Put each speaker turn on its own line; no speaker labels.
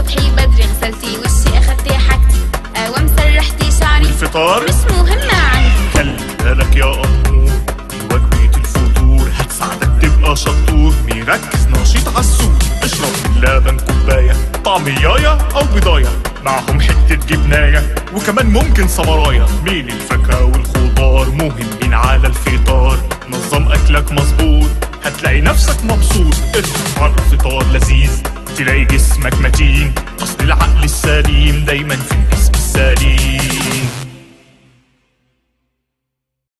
صبحي بدري غسلتي وشي اخدتي حاجتي ومسرحتي شعري.
الفطار
مش مهمة عندي.
خلي بالك يا أمور، دي وجبة الفطور هتساعدك تبقى شطور. مركز نشيط عالسوق، اشرب اللبن كوباية، طعمياية أو بيضاية معهم حتة جبناية، وكمان ممكن سمراية. من الفاكهة والخضار مهمين على الفطار. نظم أكلك مظبوط هتلاقي نفسك مبسوط. اصرف على الفطار لذيذ تلاقي جسمك متين، أصل العقل السليم دايما في الجسم السليم.